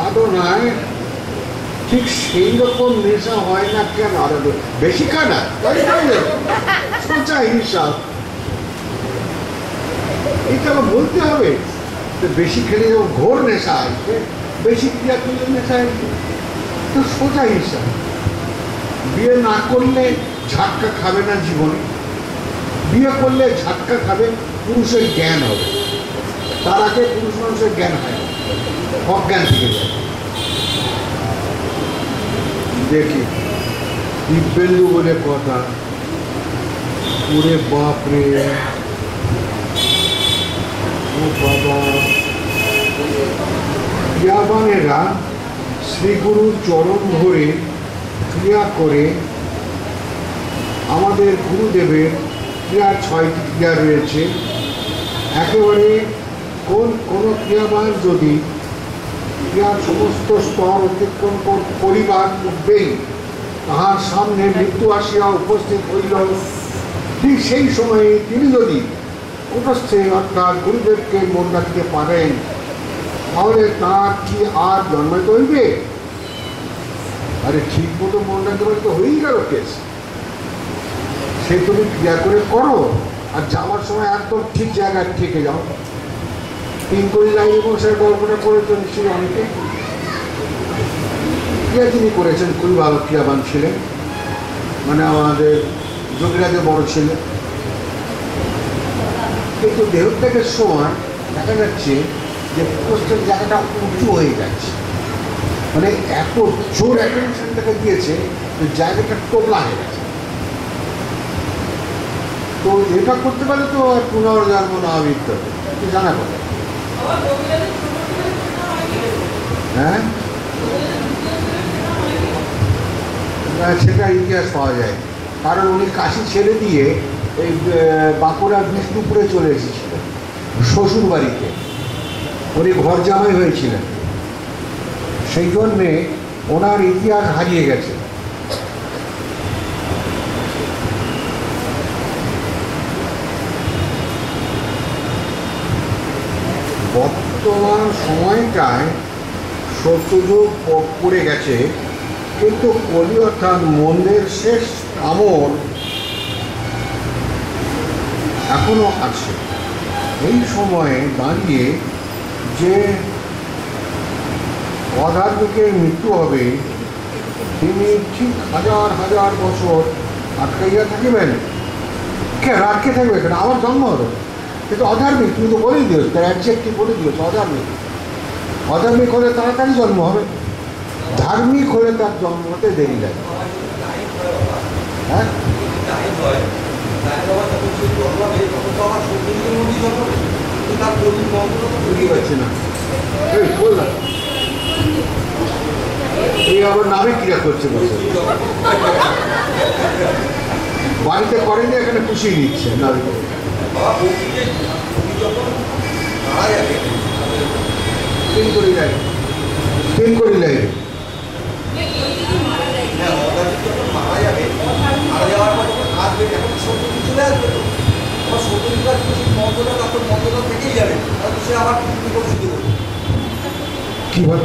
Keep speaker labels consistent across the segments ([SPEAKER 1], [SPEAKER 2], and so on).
[SPEAKER 1] সাধনায় ঠিক সেই রকম নেশা হয় না কেন? আর বেশি খানা সোজা হিসাব, এটা বলতে হবে। বেশি খেলে যখন ঘোর নেশা আসবে, বেশি ক্রিয়া করলে নেশা আসবে, তো সোজা হিসাব। বিয়ে না করলে ঝাটকা খাবে না জীবনে, বিয়ে করলে ঝাটকা খাবে, পুরুষের জ্ঞান হবে। তার আগে পুরুষ মানুষের জ্ঞান হয় না, অজ্ঞান থেকে যায়। দেখি দিব্যেন্দু বলে কথা, ওরে বাপরে, ও বাবা, ক্রিয়াবানেরা শ্রীগুরুর চরণ ধরে ক্রিয়া করে। আমাদের গুরুদেবের ক্রিয়ার 6টি ক্রিয়া রয়েছে। একেবারে কোনো ক্রিয়াবান যদি ক্রিয়ার সমস্ত স্তর অতিক্রম করিবার পূর্বেই তাহার সামনে মৃত্যু আসিয়া উপস্থিত হইল, ঠিক সেই সময়ে তিনি যদি কুটস্থে অর্থাৎ গুরুদেবকে মন রাখতে পারেন, তাহলে তার কি আর জন্মাইতে হইবে? আরে ঠিক মতো মন রাখতে পারে তো হয়েই গেল কেস। সে তুমি ক্রিয়া করে করো, আর যাওয়ার সময় একদম ঠিক জায়গায় থেকে যাও। পিঙ্কলি লাইনে বসে গল্পটা করেছেন নিশ্চয়ই অনেকে। ক্রিয়া তিনি করেছেন, খুবই ভালো ক্রিয়াবান ছিলেন, মানে আমাদের যোগীরাজে বড় ছিলেন। কিন্তু দেহত্যাগের সময় দেখা যাচ্ছে যে প্রস্তের জায়গাটা উঁচু হয়ে যাচ্ছে, মানে এত জোর অ্যাটেনশন তাকে দিয়েছে যে জায়গাটা টোপলা হয়ে গেছে। তো এটা করতে পারে তো আর পুনর্জন্ম না মৃত্যু জানা কথা। হ্যাঁ, সেটা ইতিহাস পাওয়া যায়। কারণ উনি কাশি ছেড়ে দিয়ে এই বাঁকুড়া বিষ্ণুপুরে চলে এসেছিলেন শ্বশুর বাড়িতে, উনি ঘর জামাই হয়েছিলেন, সেই জন্যে ওনার ইতিহাস হারিয়ে গেছে। বর্তমান সময়টায় সত্যযুগ পড়ে গেছে, কিন্তু কলি অর্থাৎ মন্দের শেষ কামড় এখনো আছে। এই সময়ে দাঁড়িয়ে যে অধার্মিকের মৃত্যু হবে, তিনি ঠিক হাজার হাজার বছর আটকাইয়া থাকিবেন। কে আটকে থাকবে কেন? আমার জন্ম হলো, কিন্তু অধার্মিক তুমি তো বলেই দিও, তার অ্যাডজেক্টিভ বলে দিয়েছ অধার্মিক। অধার্মিক হলে তাড়াতাড়ি জন্ম হবে, ধার্মিক হলে তার জন্ম হতে দেরি লাগে। হ্যাঁ, বুঝতে পারছি না, বললাম এই আবার নামে ক্রিয়া করছে, বলছে বাড়িতে করেনি, এখানে খুশি নিচ্ছে নামে। তিন করি লাগে, তিন করি লাগে। কিভাবে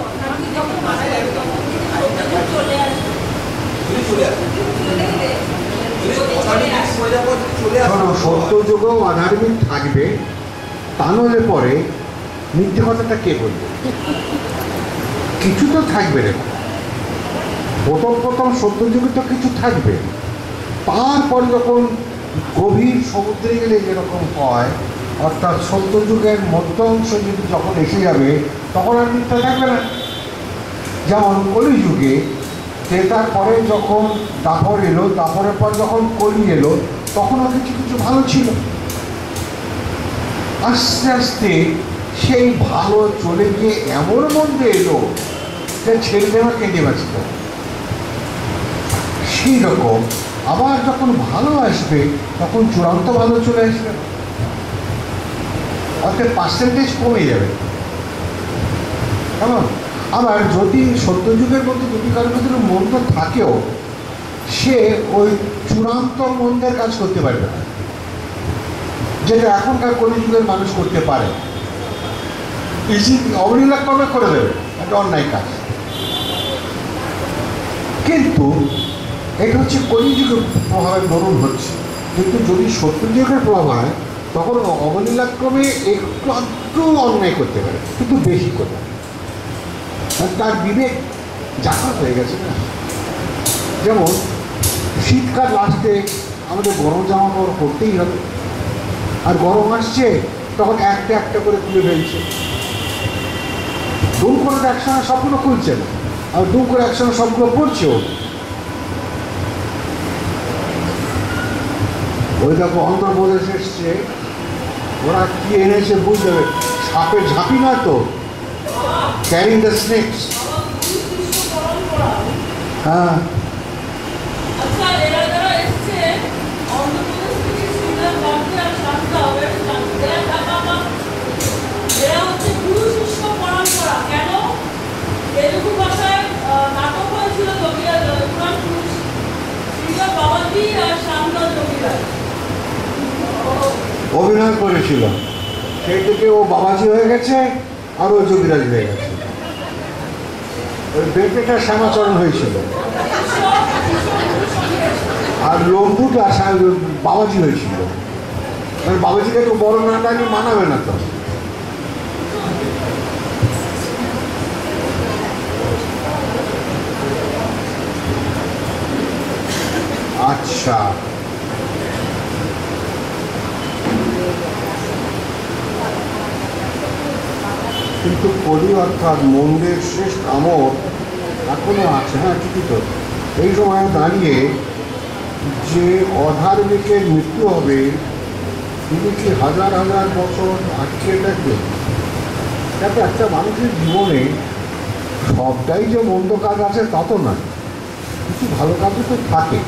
[SPEAKER 1] সত্যযুগেও অধার্মিক থাকবে, তা নইলে পরে মিথ্যে কথাটা কে বলবে? কিছু তো থাকবে রে, প্রথম প্রথম সত্যযুগে তো কিছু থাকবে, তারপর যখন গভীর সমুদ্রে গেলে যেরকম হয়, অর্থাৎ সত্যযুগের মধ্য অংশ যদি যখন এসে যাবে, তখন আর মিথ্যা থাকবে না। যেমন কলিযুগে ত্রেতার পরে যখন দাপর এলো, দাপরের পর যখন কলি এলো, তখনও কিছু কিছু ভালো ছিল। আস্তে আস্তে সেই ভালো চলে গিয়ে এমন মধ্যে এলো যে ছেড়ে দেওয়া কেঁদে বাঁচত। সেই রকম আবার যখন ভালো আসবে, তখন চূড়ান্ত ভালো চলে আসবে, অর্থাৎ পার্সেন্টেজ কমে যাবে। কেমন? আবার যদি সত্যযুগের মধ্যে যদি কারোর ভিতরে মন্দ থাকেও, সে ওই চূড়ান্ত মন্দের কাজ করতে পারবে না, যেটা এখনকার কলিযুগের মানুষ করতে পারে। ইজি অবলীলাক্রমে করে দেবে, একটা অন্যায় কাজ। কিন্তু এটা হচ্ছে কলিযুগের প্রভাবে বরণ হচ্ছে, কিন্তু যদি সত্যযুগের প্রভাব হয় তখন অবলীলাক্রমে একটু আধটু অন্যায় করতে পারে, কিন্তু বেশি করে। তার বিবেক জাগ্রত হয়ে গেছে না। যেমন শীতকাল লাস্টে আমাদের গরম জামা কাপড় পরতেই হবে, আর গরম আসছে তখন একটা একটা করে খুলে ফেলছে। দুম করে একসঙ্গে সবগুলো খুলছে না, আর দুম করে একসঙ্গে সবগুলো পড়ছেও। ওই দেখো অন্ধ্রপ্রদেশ এসছে, ওরা কি এনেছে বুঝতে হবে, সাপের ঝাঁপি নয় তো, ক্যারিং দ্য স্নেকস। হ্যাঁ, অভিনয় করেছিল, সেই থেকে ও বাবাজি হয়ে গেছে আর ও যোগীরাজ হয়ে গেছে। ওই বেটেটা শ্যামাচরণ হয়েছিল, আর লম্বুটা বাবাজি হয়েছিল। মানে বাবাজিকে তো বড় নাটা মানাবে না তো। আচ্ছা, কিন্তু কলি অর্থাৎ মন্দের শেষ কামড় এখনো আছে। হ্যাঁ, ঠিকই তো। এই সময় দাঁড়িয়ে যে অধার্মিকের মৃত্যু হবে, তিনি কি হাজার হাজার বছর আটকে থাকবে? দেখো, একটা মানুষের জীবনে সবটাই যে মন্দ কাজ আছে তা তো নয়, কিছু ভালো কাজও তো থাকে।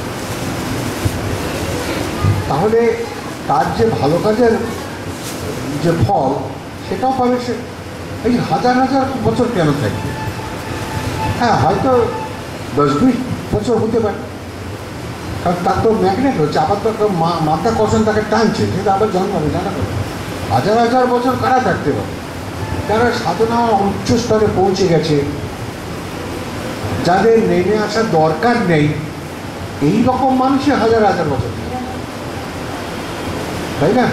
[SPEAKER 1] তাহলে তার যে ভালো কাজের যে ফল সেটাও পাবে সে। এই হাজার হাজার বছর কেন থাকবে? হ্যাঁ, হয়তো 10-20 বছর হতে পারে, কারণ তার তো ম্যাগনেট হচ্ছে, আবার তো একটা মাধ্যাকর্ষণ তাকে টানছে, সেটা আবার জন্মাবে, জানা করে। হাজার হাজার বছর কারা থাকতে পারে? যারা সাধনা উচ্চ স্তরে পৌঁছে গেছে, যাদের নেমে আসার দরকার নেই, এই রকম মানুষই হাজার হাজার বছর, তাই না?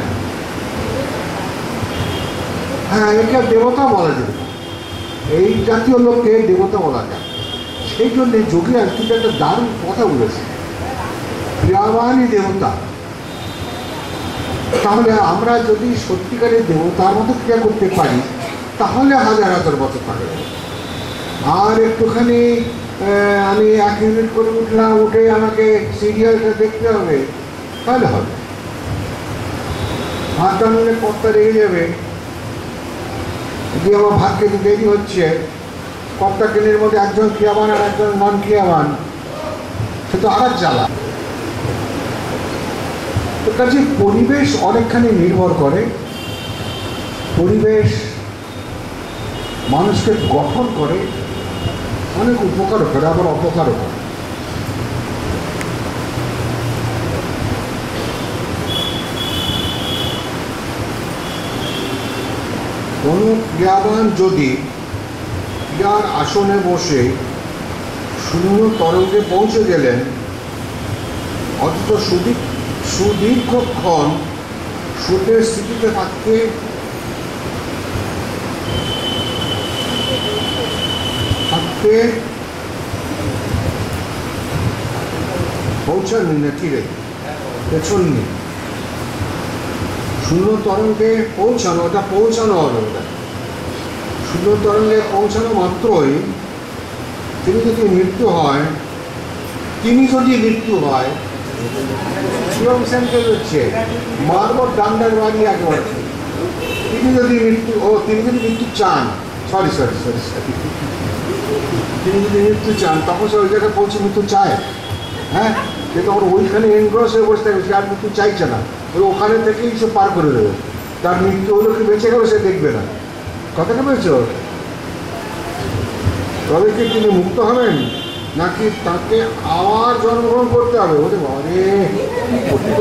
[SPEAKER 1] হ্যাঁ, একে দেবতা বলা যেতে পারে, এই জাতীয় লোককে দেবতা বলা যায়। সেই জন্যে যোগীরাজ কিন্তু একটা দারুণ কথা বলেছে, ক্রিয়াবানই দেবতা। তাহলে আমরা যদি সত্যিকারের দেবতার মতো ক্রিয়া করতে পারি তাহলে হাজার হাজার বছর থাকে। আর একটুখানি আমি 1 মিনিট করে উঠলাম, উঠে আমাকে সিরিয়ালটা দেখতে হবে, তাহলে হবে। ভাত রান্নার কর্তা রেগে যাবে, দিয়ে আমার ভাত খেতে দেরি হচ্ছে, কর্তা কেনের মধ্যে একজন ক্রিয়াবান আর একজন নন ক্রিয়াবান, সে তো আর জ্বালা। তো কাজে পরিবেশ অনেকখানি নির্ভর করে। পরিবেশ মানুষকে গঠন করে, অনেক উপকারও করে, আবার অপকারও করে। কোনো ক্রিয়াবান যদি ক্রিয়ার আসনে বসে শূন্য তরঙ্গে পৌঁছে গেলেন, অথচ সুদীর্ঘক্ষণ সুতের স্থিতিতে থাকতে পৌঁছাননি না, কি রে পেছননি, শূন্য তরঙ্গে পৌঁছানো, ওটা পৌঁছানো হবে। ওটা শূন্য তরঙ্গে পৌঁছানো মাত্রই তিনি যদি মৃত্যু হয় শিবম সেন্টার হচ্ছে মারবর ডান্ডার বাড়ি একবার, তিনি যদি মৃত্যু চান, তিনি যদি মৃত্যু চান তখন সে ওই জায়গায় পৌঁছে মৃত্যু চায়। হ্যাঁ, সে তখন ওইখানে এনগ্রস হয়ে বসে থাকবে, সে আর মৃত্যু চাইছে না, ওখানে থেকেই সে পার করে দেবে। তার মৃত্যু হলো কি বেঁচে গেল সে দেখবে না। কথাটা বলছ? তবে কি তিনি মুক্ত হবেন, নাকি তাকে আবার জন্মগ্রহণ করতে হবে? বলে বাবা রে,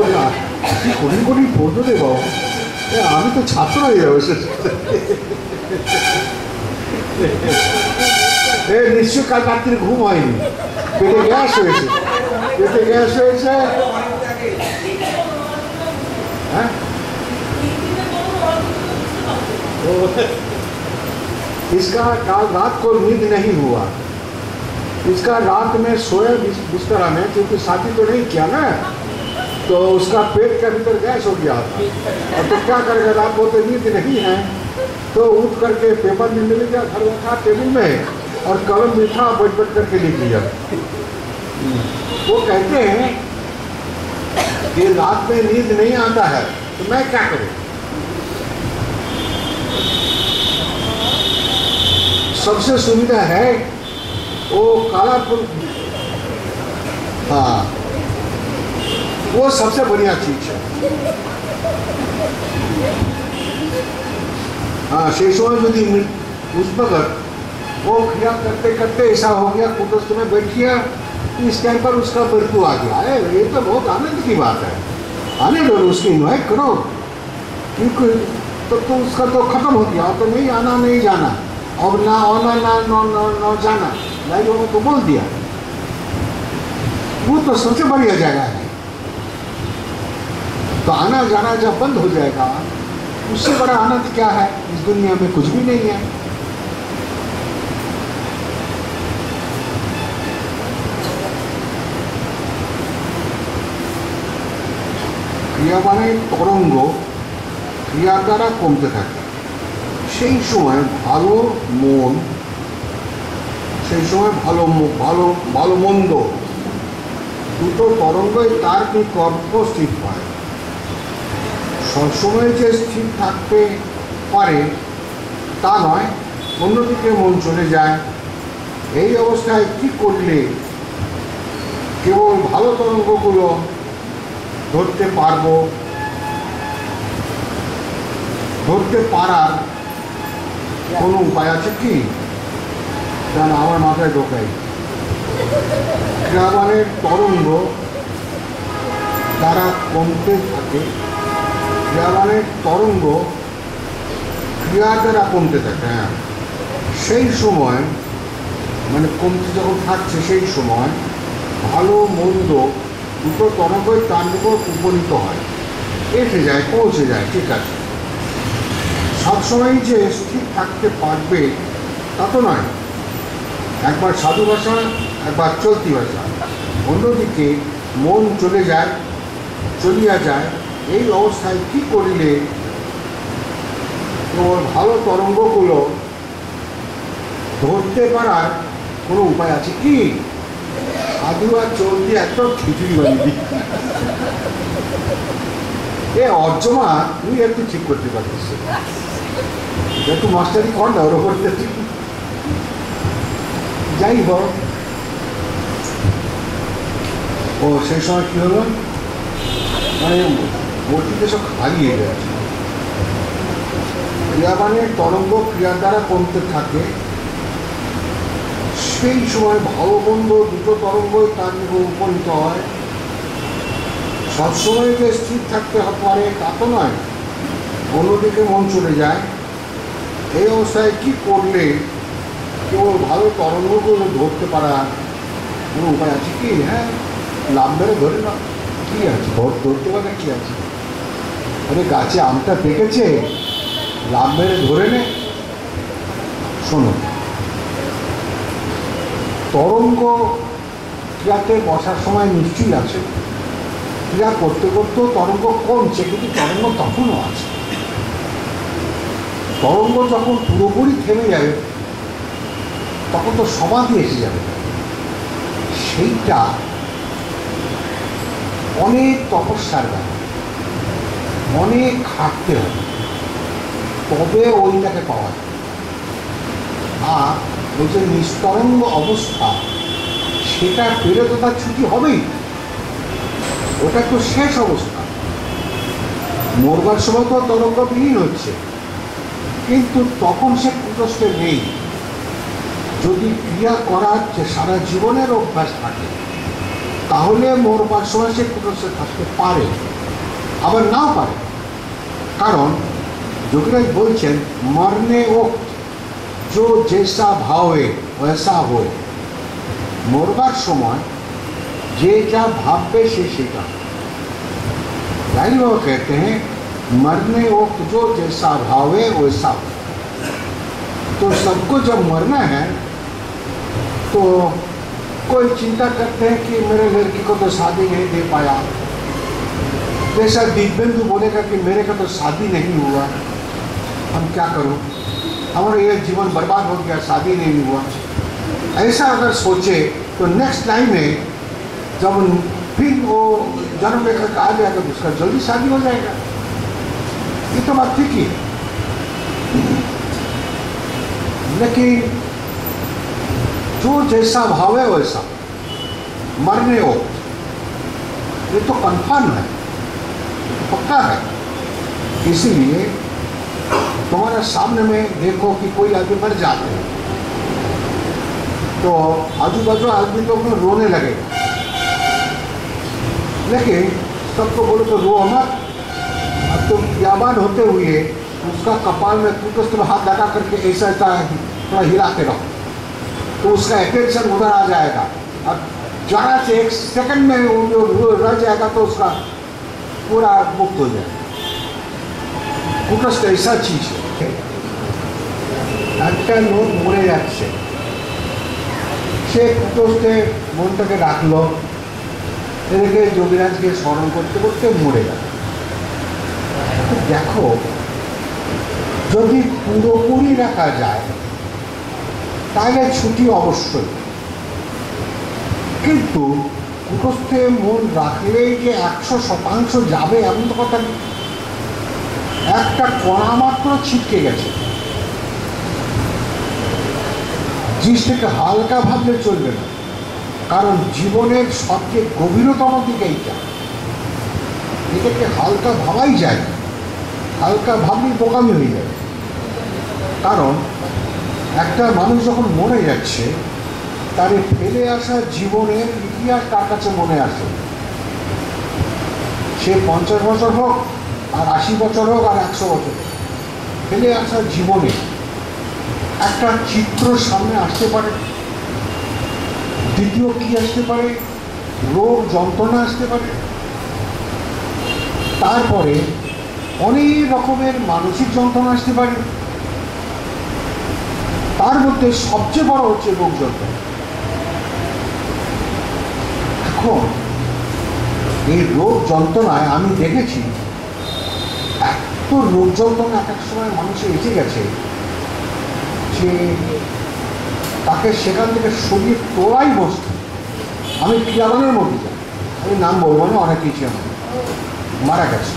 [SPEAKER 1] কি কঠিন পড়তো রে বাবা, আমি তো ছাত্র হয়ে যাবো। নিশ্চয় কাল রাত্রে ঘুম হয়নি, পেটে গ্যাস হয়েছে, পেটে গ্যাস হয়েছে। हाँ? इसका काल रात को नींद नहीं हुआ, इसका रात में सोया बिस्तरा में, क्योंकि शादी तो नहीं किया ना, तो उसका पेट के भीतर गैस हो गया था। और तो क्या करेगा, रात को तो नींद नहीं है, तो उठ करके पेपर में मिल गया, घर रखा टेबल में, और कलम भी था, बैठ बैठ करके लिख लिया। वो कहते हैं कि रात में नींद नहीं आता है, तो मैं क्या करूं? सबसे सुविधा है वो काला फूल, हाँ वो सबसे बढ़िया चीज है। हाँ शेषों यदि उस वक्त वो क्रिया करते करते ऐसा हो गया, कुदरत में बैठ गया, इस टाइम पर उसका मृत्यु आ गया है, ये तो बहुत आनंद की बात है। आने दो, उसकी इन्वाइट करो, क्योंकि तो उसका तो खत्म हो गया, तो नहीं आना नहीं जाना, और ना आना ना ना जाना, भाई लोगों को बोल दिया, वो तो सबसे बढ़िया जगह है। तो आना जाना जब बंद हो जाएगा, उससे बड़ा आनंद क्या है? इस दुनिया में कुछ भी नहीं है। ক্রিয়াবানের তরঙ্গ ক্রিয়ার দ্বারা কমতে থাকে, সেই সময় ভালো মন, সেই সময় ভালো ভালো ভালো মন্দ দুটো তরঙ্গই তার নিকট স্থির হয়। সবসময় যে স্থির থাকতে পারে তা নয়, অন্যদিকে মন চলে যায়। এই অবস্থায় কী করলে কেবল ভালো তরঙ্গগুলো ধরতে পারবো? ধরতে পারার কোনো উপায় আছে কি? জানা আমার মাথায় ঢোকাই। ক্রিয়াবানের তরঙ্গ তারা কমতে থাকে, ক্রিয়াবানের তরঙ্গ ক্রিয়ার দ্বারা কমতে থাকে। হ্যাঁ, সেই সময় মানে কমতে যখন থাকছে, সেই সময় ভালো মন্দ দুটো তরঙ্গই তার নিকট উপনীত হয়, এসে যায়, পৌঁছে যায়। ঠিক আছে, সবসময় যে স্থির থাকতে পারবে তা তো নয়। একবার সাধু ভাষা, একবার চলতি ভাষা, অন্যদিকে মন চলিয়া যায়। এই অবস্থায় কী করিলে কেবল ভালো তরঙ্গগুলো ধরতে পারার কোনো উপায় আছে কি? সাধু আর চলতি একটা খিচুড়ি বানিয়ে দিই। এ অর্জমা তুই একটু ঠিক করতে পারছিস, একটু মাস্টারি কর না ওর ওপর। যাই হোক, ও সেই সময় কী হলো, মানে মূর্তিতে সব হারিয়ে গেছে। ক্রিয়াবানের তরঙ্গ ক্রিয়ার দ্বারা কমতে থাকে, সেই সময় ভালো মন্দ দুটো তরঙ্গই তার নিকট উপনীত হয়। সবসময় যে স্থির থাকতে পারে তা তো নয়, অন্যদিকে মন চলে যায়। এই অবস্থায় কী করলে কেবল ভালো তরঙ্গগুলো ধরতে পারা কোনো উপায় আছে কি? হ্যাঁ, লাভ মেরে ধরে না, কী আছে ধরতে পারে, কী আছে? আরে গাছে আমটা পেকেছে, লাভ মেরে ধরে নে। শোনো, তরঙ্গ ক্রিয়াতে বসার সময় নিশ্চয়ই আছে, ক্রিয়া করতে করতেও তরঙ্গ কমছে, কিন্তু তরঙ্গ তখনও আছে। তরঙ্গ যখন পুরোপুরি থেমে যাবে, তখন তো সমাধি এসে যাবে। সেইটা অনেক তপস্যার ব্যাপার, অনেক খাটতে হবে, তবে ওইটাকে পাওয়া যায়। আর ওই যে নিস্তরঙ্গ অবস্থা, সেটা পেলে তো তার ছুটি হবেই, ওটা তো শেষ অবস্থা। মরবার সময় তো তরঙ্গ বিলীন হচ্ছে, কিন্তু তখন সে কুটস্থে নেই। যদি ক্রিয়া করার যে সারা জীবনের অভ্যাস থাকে, তাহলে মরবার সময় সে কুটস্থে থাকতে পারে, আবার নাও পারে। কারণ যোগীরাজ বলছেন মরণে ওক্ত जो जैसा भावे वैसा हो, मरबार समय जे जा भावे से सेटा। यानी वो कहते हैं मरने वक्त जो जैसा भावे वैसा हो। तो सबको जब मरना है तो कोई चिंता करते हैं कि मेरे लड़की को तो शादी नहीं दे पाया, जैसा दिव्येंदु बोलेगा कि मेरे का तो शादी नहीं हुआ, हम क्या करूं, हमारा ये जीवन बर्बाद हो गया, शादी नहीं हुआ। ऐसा अगर सोचे तो नेक्स्ट लाइन में जब फिर वो जन्म लेकर आ जाएगा तो उसका जल्दी शादी हो जाएगा। ये तो बात ठीक ही है, लेकिन जो जैसा भाव है वैसा मरने हो, ये तो कन्फर्म है, पक्का है। इसीलिए तुम्हारे सामने में देखो कि कोई आदमी मर जाते हैं तो आजू बाजू आदमी लोग रोने लगेगा, लेकिन सबको बोलो तो रो मत। अब तुम याबान होते हुए उसका कपाल में कुछ हाथ लगा करके ऐसा थोड़ा हिलाते रहो तो उसका अटेंशन उधर आ जाएगा। अब जरा से एक सेकंड में वो रह जाएगा तो उसका पूरा मुक्त हो जाएगा। कुटस्थ ऐसा चीज है, একটা লোক মরে যাচ্ছে, সে কুটস্থে মনটাকে রাখলো, এদিকে যোগীরাজকে স্মরণ করতে করতে মরে গেল। দেখো যদি পুরোপুরি রাখা যায় তাহলে ছুটি অবশ্যই, কিন্তু কুটস্থে মন রাখলেই যে 100% যাবে এমন তো কথা নেই। একটা কণা মাত্র ছিটকে গেছে, জিনিসটাকে হালকা ভাবলে চলবে না, কারণ জীবনের সবচেয়ে গভীরতম দিক এইটা, এটাকে হালকা ভাবাই যায় না, হালকা ভাবলেই বোকামি হয়ে যাবে। কারণ একটা মানুষ যখন মরে যাচ্ছে তার ফেলে আসা জীবনের ইতিহাস তার কাছে মনে আসে, সে 50 বছর হোক আর 80 বছর হোক আর 100 বছর, ফেলে আসা জীবনে একটা চিত্র সামনে আসতে পারে। দ্বিতীয় কি আসতে পারে, রোগ যন্ত্রণা আসতে পারে, তারপরে অনেক রকমের মানসিক যন্ত্রণা আসতে পারে, তার মধ্যে সবচেয়ে বড় হচ্ছে রোগ যন্ত্রণা। এখন এই রোগ যন্ত্রণায় আমি দেখেছি এত রোগ যন্ত্রণা এক এক সময় মানুষের এসে গেছে যে তাকে সেখান থেকে সরিয়ে তোলাই বসত। আমি ক্রিয়াবানের মধ্যে যাই, আমি নাম বলবো না, অনেক কিছু আমার মারা গেছে,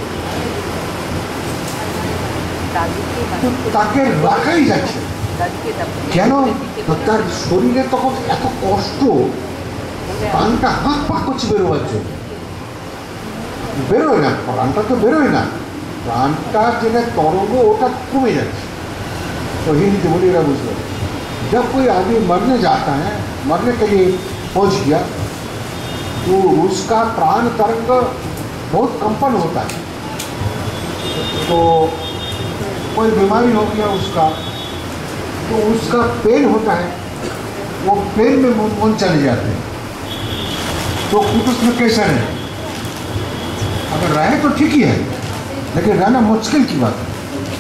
[SPEAKER 1] তাকে রাখাই যাচ্ছে কেন? তার শরীরে তখন এত কষ্ট, প্রাণটা হাঁক পাক করছে বেরোবার জন্য, বেরোয় না, প্রাণটা তো বেরোয় না, প্রাণটা যেটা তরঙ্গ ওটা কমে যাচ্ছে। तो हिंदी तो बोलिएगा बुझ लो, जब कोई आदमी मरने जाता है, मरने के लिए पहुंच गया तो उसका प्राण तरंग बहुत कंपन होता है। तो कोई बीमारी हो गया उसका, तो उसका पेन होता है, वो पेन में मन चले जाते हैं। तो कुछ में कैसा रहे, अगर रहे तो ठीक ही है, लेकिन रहना मुश्किल की बात है।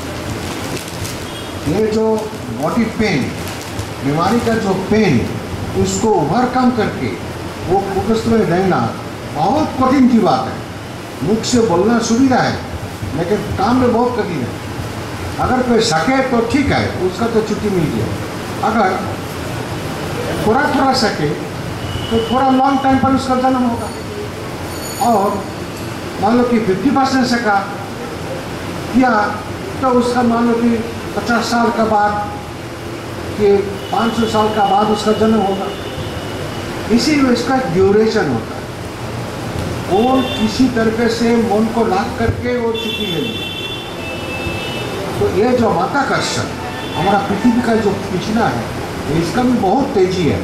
[SPEAKER 1] ये जो बॉडी पेन, बीमारी का जो पेन, उसको ओवरकम करके वो कुटस्थ में रहना बहुत कठिन की बात है। मुख से बोलना सुविधा है, लेकिन काम में बहुत कठिन है। अगर कोई सके तो ठीक है, उसका तो छुट्टी मिल गया। अगर थोड़ा थोड़ा सके तो थोड़ा लॉन्ग टाइम पर उसका जन्म होगा। और मान लो कि 50% सका किया तो उसका मान लो कि 50 साल का बाद कि 500 साल का बाद उसका जन्म होगा। इसी में इसका ड्यूरेशन होता है। वो किसी तरीके से मन को लाग करके वो छुट्टी ले लिया। तो ये जो माताकर्षण हमारा पृथ्वी का जो खींचना है, इसका भी बहुत तेजी है।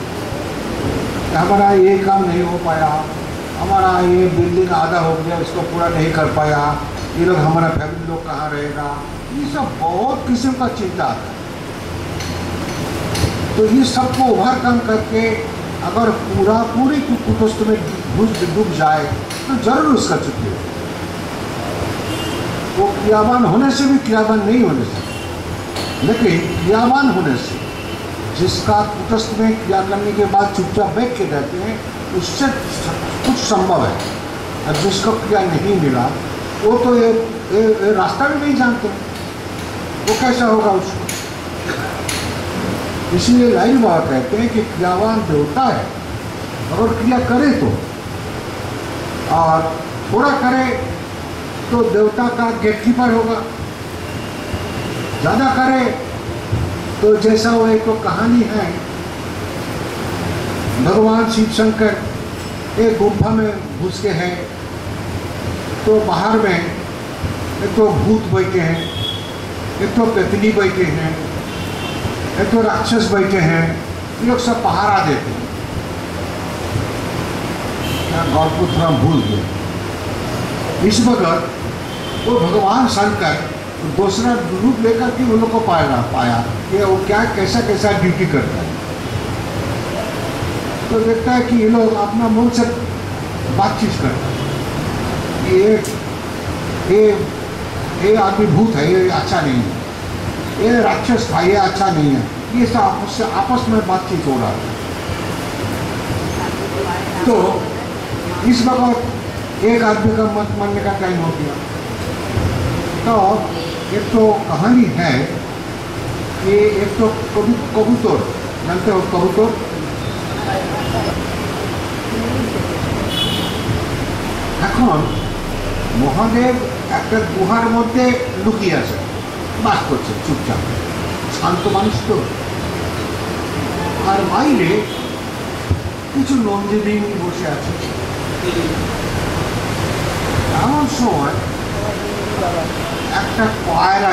[SPEAKER 1] हमारा ये काम नहीं हो पाया, हमारा ये बिल्डिंग आधा हो गया, इसको पूरा नहीं कर पाया, ये लोग हमारा फैमिली लोग कहाँ रहेगा, ये सब बहुत किस्म का चिंता आता है। तो ये सबको ओवरकम करके अगर पूरी कुटुस्त में डूब जाए तो जरूर उसका छुट्टी हो। वो क्रियावान होने से भी क्रियावान नहीं होने से, लेकिन क्रियावान होने से जिसका कुटस्थ में क्रिया करने के बाद चुपचाप बैठ के रहते हैं उससे कुछ संभव है, और जिसको क्रिया नहीं मिला वो तो ये रास्ता भी नहीं जानते, वो कैसा होगा उसको। इसलिए लाइन बाबा कहते हैं कि क्रियावान देवता है, अगर क्रिया करे तो, और थोड़ा करे तो देवता का गेटकीपर होगा, ज़्यादा करे तो जैसा वो एक तो कहानी है, भगवान शिव शंकर एक गुफा में घुस के हैं, तो बाहर में एक तो भूत बैठे हैं, एक तो पेतनी बैठे हैं, एक तो राक्षस बैठे हैं, ये लोग सब पहारा देते हैं। क्या गौर को थोड़ा भूल गए। इस वक्त वो भगवान शंकर दूसरा रूप लेकर के उन लोग को पाया कि वो क्या कैसा ड्यूटी करता है। तो देखता है कि ये लोग अपना मन से बातचीत करता है, ये आदमी भूत है, ये अच्छा नहीं है, ये राक्षस था, ये अच्छा नहीं है, ये सब उससे आपस में बातचीत हो रहा है। तो इस वक्त एक आदमी का मत मानने का टाइम हो गया। तो एक तो कहानी है कि एक तो कबूतर, जानते हो कबूतर, এখন মহাদেব একটা গুহার মধ্যে লুকিয়ে আছে, বাস করছে চুপচাপ, শান্ত মানুষ তো। আর বাইরে কিছু নন্দিনী বসে আছে। এমন সময় একটা পায়রা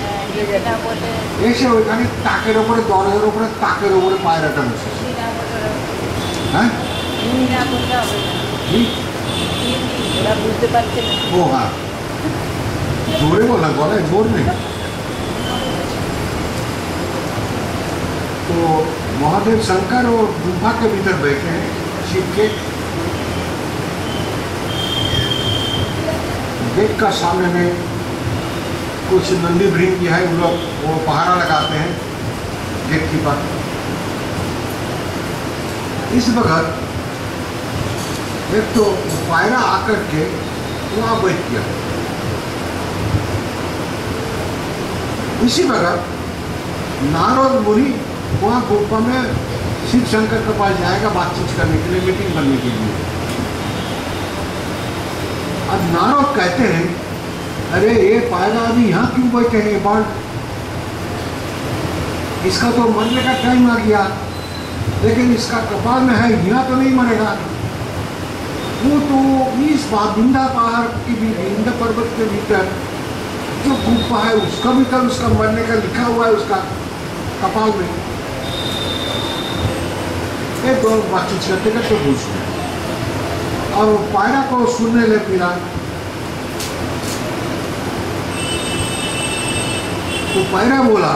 [SPEAKER 1] এসে ওইখানে তাকের ওপরে, দরজার ওপরে তাকের ওপরে পায়রাটা বসেছে। হ্যাঁ, ও হ্যাঁ, জোরে বলা, গলায় জোর নেই। तो महादेव शंकर और गुफा के भीतर बैठे हैं शिव के। गेट का सामने में कुछ नंदी भृंग है, उन लोग वो पहारा लगाते हैं गेट की पर। इस वक्त एक तो पायरा आकर के वहाँ बैठ गया। इसी वक्त नारद मुनि वहाँ गुफा में शिव शंकर के पास जाएगा बातचीत करने के लिए, मीटिंग करने के लिए। अब नारद कहते हैं, अरे ये पायरा अभी यहाँ क्यों बैठे हैं, बाल इसका तो मरने का टाइम आ गया, लेकिन इसका कपाल में है, यहाँ तो नहीं मरेगा। वो तो इस विंध्या पहाड़ की भी, विंध्या पर्वत के भीतर जो गुफा है उसका भीतर उसका मरने का लिखा हुआ है उसका कपाल में। एक दो बातचीत करते करते पूछ गए और पायरा को सुनने ले पीरा। तो पायरा बोला,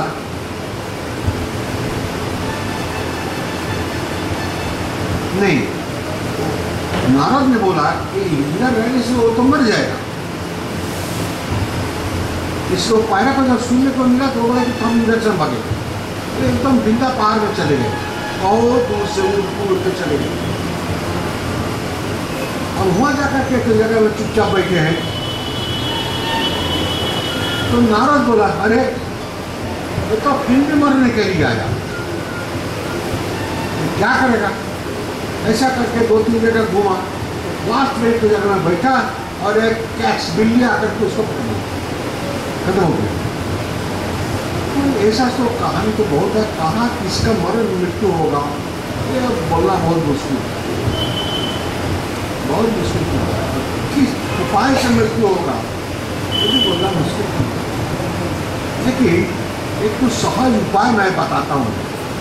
[SPEAKER 1] नहीं, नारद ने बोला कि इधर रहने से वो तो मर जाएगा। इसको पायरा को जब सुनने को मिला तो बोला कि हम इधर से भागे, तो एकदम विंध्या पहाड़ में चले गए और दूर से उड़ के चले गए। और वहाँ जाकर के एक जगह में चुपचाप बैठे हैं। तो नारद बोला, अरे ये तो फिर भी मरने के लिए आया, तो क्या करेगा। ऐसा करके दो तीन जगह घूमा, लास्ट में एक जगह में बैठा और एक कैट्स बिल्ली आकर के उसको खत्म हो गया। तो ऐसा तो कहानी तो बहुत है, कहाँ किसका मरण मृत्यु होगा ये बोलना बहुत मुश्किल, बहुत मुश्किल होगा। किस उपाय से मृत्यु होगा ये भी बोलना मुश्किल है। लेकिन एक तो सहज उपाय मैं बताता हूँ।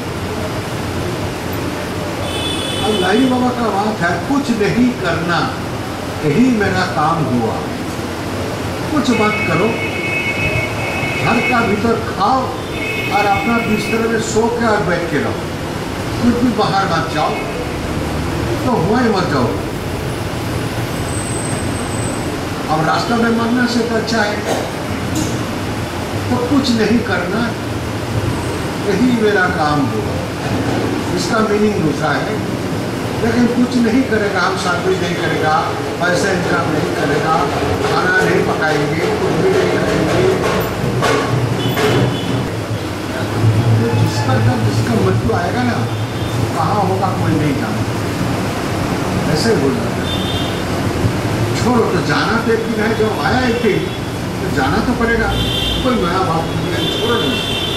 [SPEAKER 1] अब लाइन बाबा का बात है, कुछ नहीं करना, यही मेरा काम हुआ। कुछ मत करो, घर का भीतर खाओ और अपना बिस्तर में सो के और बैठ के रहो, कुछ भी बाहर मत जाओ, तो हुआ ही मत जाओ। अब रास्ता में मरने से तो अच्छा है तो कुछ नहीं करना, यही मेरा काम होगा। इसका मीनिंग दूसरा है, लेकिन कुछ नहीं करेगा, हम सर्विस नहीं करेगा, पैसे इनकम नहीं करेगा, खाना नहीं पकाएंगे, कुछ भी नहीं करेंगे, तो जिसका मृत्यु आएगा ना, कहाँ होगा कोई नहीं जानता, ऐसे हो जाता है। छोड़ो, तो जाना तो एक दिन है, जो आया एक दिन तो जाना तो पड़ेगा, कोई नया बात नहीं है, छोड़ो नहीं।